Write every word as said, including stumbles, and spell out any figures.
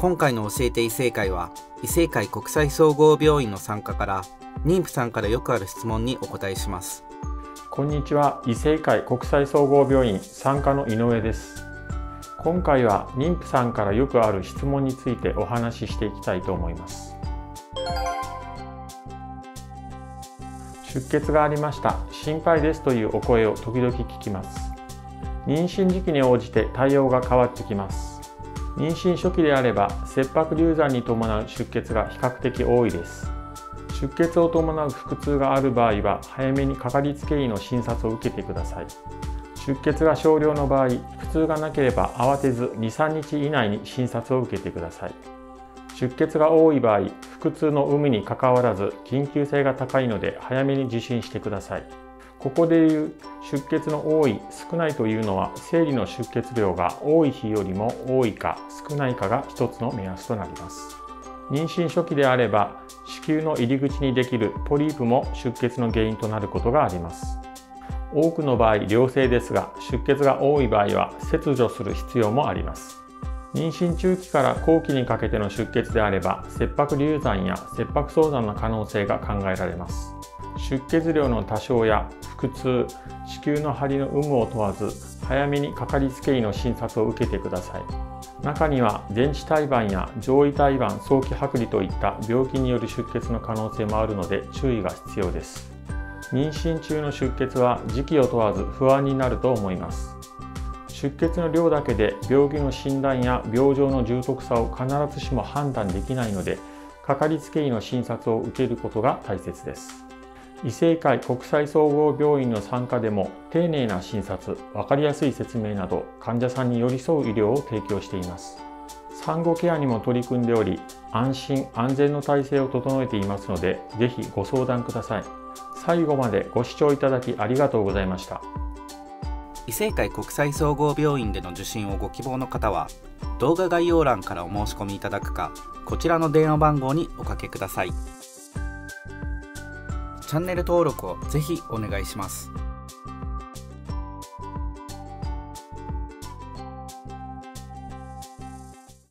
今回の教えて異性会は、異性会国際総合病院の参加から妊婦さんからよくある質問にお答えします。 こんにちは。異性会国際総合病院参加の井上です。今回は妊婦さんからよくある質問についてお話ししていきたいと思います。出血がありました。心配ですというお声を時々聞きます。妊娠時期に応じて対応が変わってきます。妊娠初期であれば切迫流産に伴う出血が比較的多いです。出血を伴う腹痛がある場合は早めにかかりつけ医の診察を受けてください。出血が少量の場合、腹痛がなければ慌てずに、さんにち以内に診察を受けてください。出血が多い場合、腹痛の有無にかかわらず緊急性が高いので早めに受診してください。ここでいう出血の多い、少ないというのは生理の出血量が多い日よりも多いか少ないかが一つの目安となります。妊娠初期であれば子宮の入り口にできるポリープも出血の原因となることがあります。多くの場合良性ですが、出血が多い場合は切除する必要もあります。妊娠中期から後期にかけての出血であれば切迫流産や切迫早産の可能性が考えられます。出血量の多少や腹痛、子宮の張りの有無を問わず早めにかかりつけ医の診察を受けてください。中には電池胎盤や上位胎盤早期剥離といった病気による出血の可能性もあるので注意が必要です。妊娠中の出血は時期を問わず不安になると思います。出血の量だけで病気の診断や病状の重篤さを必ずしも判断できないので、かかりつけ医の診察を受けることが大切です。異性会国際総合病院の参加でも丁寧な診察、分かりやすい説明など患者さんに寄り添う医療を提供しています。産後ケアにも取り組んでおり、安心安全の体制を整えていますので、ぜひご相談ください。最後までご視聴いただきありがとうございました。 異性会国際総合病院での受診をご希望の方は、動画概要欄からお申し込みいただくか、こちらの電話番号におかけください。チャンネル登録をぜひお願いします。